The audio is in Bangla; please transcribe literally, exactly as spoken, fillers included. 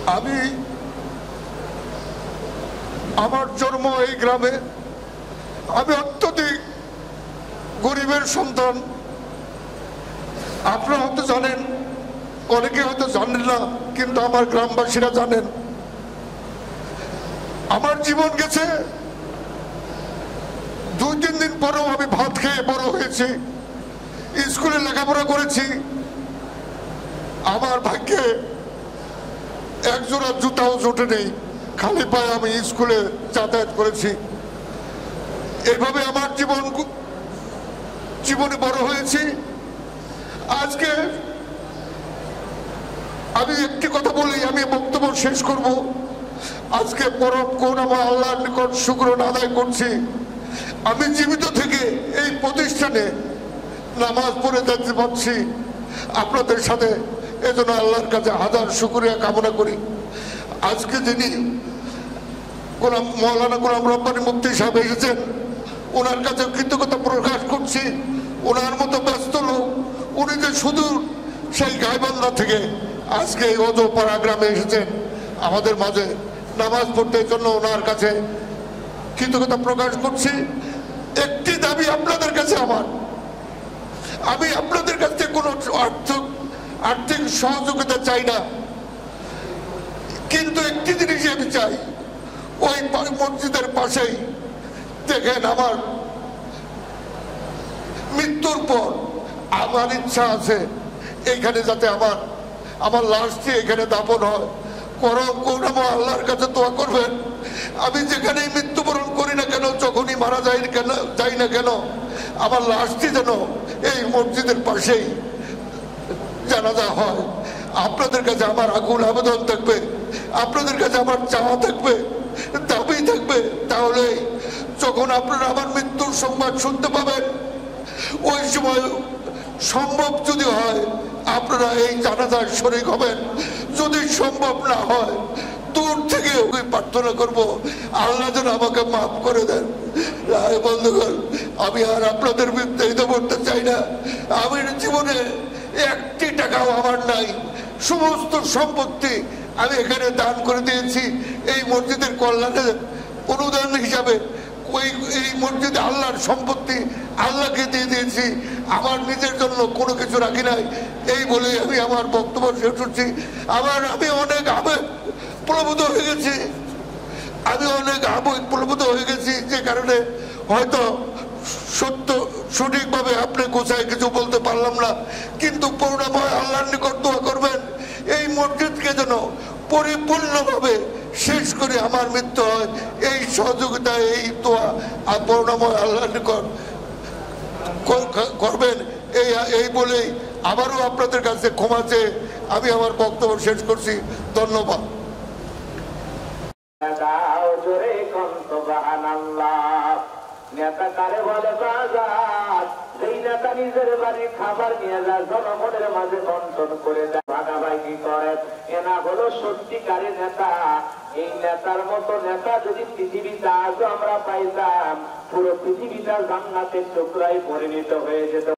আমি আমার জন্ম এই গ্রামে। আমি অত্যধিক গরিবের সন্তান। আপনারা হয়তো জানেন, অনেকে হয়তো জানেন না, কিন্তু আমার গ্রামবাসীরা জানেন। আমার জীবন গেছে, দুই তিন দিন পরেও আমি ভাত খেয়ে বড় হয়েছি, স্কুলে লেখাপড়া করেছি। আমার ভাগ্যে একজোড়া জুতাও জোটে নেই, খালি পায়ে আমি স্কুলে যাতায়াত করেছি। এভাবে আমার জীবন জীবনে বড় হয়েছি। আজকে আমি একটি কথা বলি, আমি বক্তব্য শেষ করব। আজকে পরম করুণাময় আল্লাহর নিকট শুকরানা আদায় করছি, আমি জীবিত থেকে এই প্রতিষ্ঠানে নামাজ পড়ে যেতে পারছি আপনাদের সাথে। এজন্য আল্লাহর কাছে হাজার শুকরিয়া কামনা করি। আজকে যিনি গোলাম মৌলানা গোলাম রব্বানী মুফতি সাহেব এসেছেন, ওনার কাছে কৃতজ্ঞতা প্রকাশ করছি। ওনার মতো ব্যস্ত লোক, উনি যে শুধু সেই গাইবান্ধা থেকে আজকে এই অজপাড়া গ্রামে এসেছেন আমাদের মাঝে নামাজ পড়তে জন্য, ওনার কাছে কৃতজ্ঞতা প্রকাশ করছি। একটি দাবি আপনাদের কাছে আমার, আমি আপনাদের কাছে কোনো আর্থিক আর্থিক সহযোগিতা চাই না, কিন্তু একটি জিনিস আমি চাই, ওই মসজিদের পাশেই দেখেন, আমার মৃত্যুর পর আমার ইচ্ছা আছে এইখানে যাতে আমার আমার লাশটি এখানে দাফন হয়। করম করুণাময় আল্লাহর কাছে দোয়া করবেন, আমি যেখানেই মৃত্যুবরণ করি না কেন, যখনই মারা যাই কেন যাই না কেন, আমার লাশটি যেন এই মসজিদের পাশেই জানাজা হয়। আপনাদের কাছে আমার আকুল আবেদন থাকবে, আপনাদের কাছে আমার চাওয়া থাকবে, দাবি থাকবে। তাহলে যখন আপনারা আমার মৃত্যুর সংবাদ শুনতে পাবেন, ওই সময় সম্ভব যদি হয় আপনারা এই জানাজার শরীক হবেন। যদি সম্ভব না হয়, দূর থেকে ওই প্রার্থনা করব, আল্লাহ যেন আমাকে মাফ করে দেন। বন্ধুগণ, আমি আর আপনাদের বিরুদ্ধে বলতে চাই না। আমি জীবনে একটি টাকাও আমার নাই, সমস্ত সম্পত্তি আমি এখানে দান করে দিয়েছি এই মসজিদের কল্যাণে অনুদান হিসাবে। ওই এই মসজিদে আল্লাহর সম্পত্তি আল্লাহকে দিয়ে দিয়েছি, আমার নিজের জন্য কোনো কিছু রাখি নাই। এই বলে আমি আমার বক্তব্য শেষ করছি। আবার আমি অনেক আবেগ প্রবুদ্ধ হয়ে গেছি, আমি অনেক আবেগ প্রবুদ্ধ হয়ে গেছি, যে কারণে হয়তো সত্য সঠিকভাবে আপনি কোথায় কিছু বলতে পারলাম না। কিন্তু করুণাময় আল্লাহর নিকট দোয়া করবেন, এই মসজিদকে যেন পরিপূর্ণভাবে শেষ করে আমার মৃত্যু হয়। এই সহযোগিতা, এই দোয়া আর করুণাময় আল্লাহর নিকট করবেন। এই এই বলেই আবারও আপনাদের কাছে ক্ষমা চেয়ে আমি আমার বক্তব্য শেষ করছি। ধন্যবাদ। নেতা কারে বলে বাজার, যেই নেতা নিজের বাড়ির খাবার নিয়ে যায় জনগণের মাঝে বন্টন করে দেয়, ভাগাভাগি করে, এনা হলো সত্যিকারী নেতা। এই নেতার মতো নেতা যদি পৃথিবীতে আজও আমরা পাইতাম, পুরো পৃথিবীটা জান্নাতের টুকরায় পরিণত হয়ে যেত।